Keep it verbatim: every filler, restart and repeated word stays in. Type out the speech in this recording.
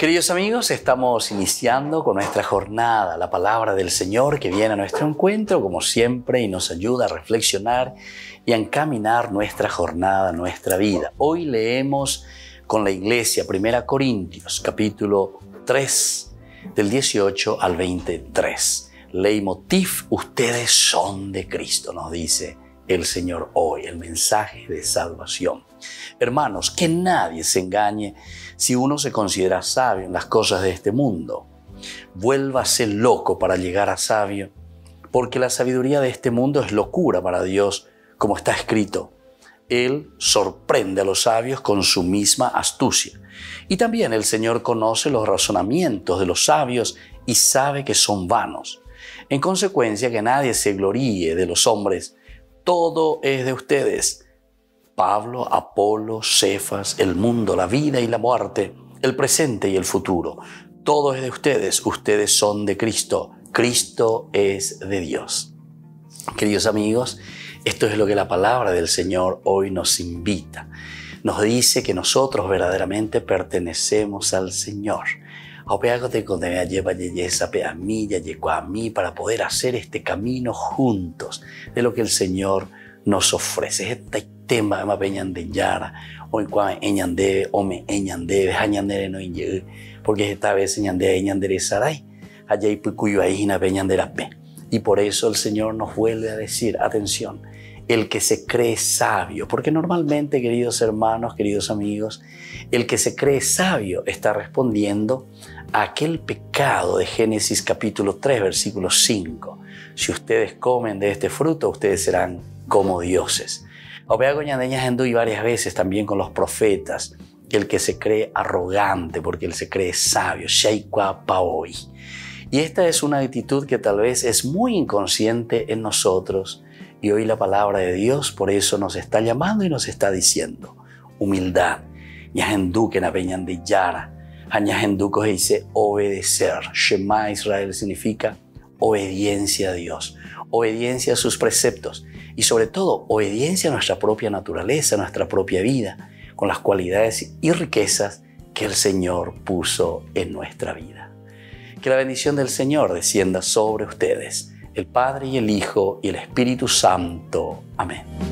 Queridos amigos, estamos iniciando con nuestra jornada, la palabra del Señor que viene a nuestro encuentro, como siempre, y nos ayuda a reflexionar y a encaminar nuestra jornada, nuestra vida. Hoy leemos con la iglesia primera Corintios, capítulo tres, del dieciocho al veintitrés. Leitmotiv, ustedes son de Cristo, nos dice el Señor hoy, el mensaje de salvación. Hermanos, que nadie se engañe si uno se considera sabio en las cosas de este mundo. Vuélvase loco para llegar a sabio, porque la sabiduría de este mundo es locura para Dios, como está escrito. Él sorprende a los sabios con su misma astucia. Y también el Señor conoce los razonamientos de los sabios y sabe que son vanos. En consecuencia, que nadie se gloríe de los hombres. Todo es de ustedes. Pablo, Apolo, Cefas, el mundo, la vida y la muerte, el presente y el futuro. Todo es de ustedes. Ustedes son de Cristo. Cristo es de Dios. Queridos amigos, esto es lo que la palabra del Señor hoy nos invita. Nos dice que nosotros verdaderamente pertenecemos al Señor. Para poder hacer este camino juntos de lo que el Señor nos ofrece. Este tema de peñande yara o en cuan eñande o me eñande hañandere no inye porque esta vez eñande eñandere sarai allá y cuyo ahí na peñandera pe. Y por eso el Señor nos vuelve a decir, atención, el que se cree sabio, porque normalmente, queridos hermanos, queridos amigos, el que se cree sabio está respondiendo a aquel pecado de Génesis capítulo tres, versículo cinco. Si ustedes comen de este fruto, ustedes serán como dioses. Y varias veces también con los profetas, el que se cree arrogante porque él se cree sabio. Y esta es una actitud que tal vez es muy inconsciente en nosotros. Y hoy la palabra de Dios por eso nos está llamando y nos está diciendo humildad. Yahenduken apeñan de yara. Yahenduko dice obedecer. Shema Israel significa obediencia a Dios, obediencia a sus preceptos y sobre todo obediencia a nuestra propia naturaleza, a nuestra propia vida, con las cualidades y riquezas que el Señor puso en nuestra vida. Que la bendición del Señor descienda sobre ustedes, el Padre y el Hijo y el Espíritu Santo. Amén.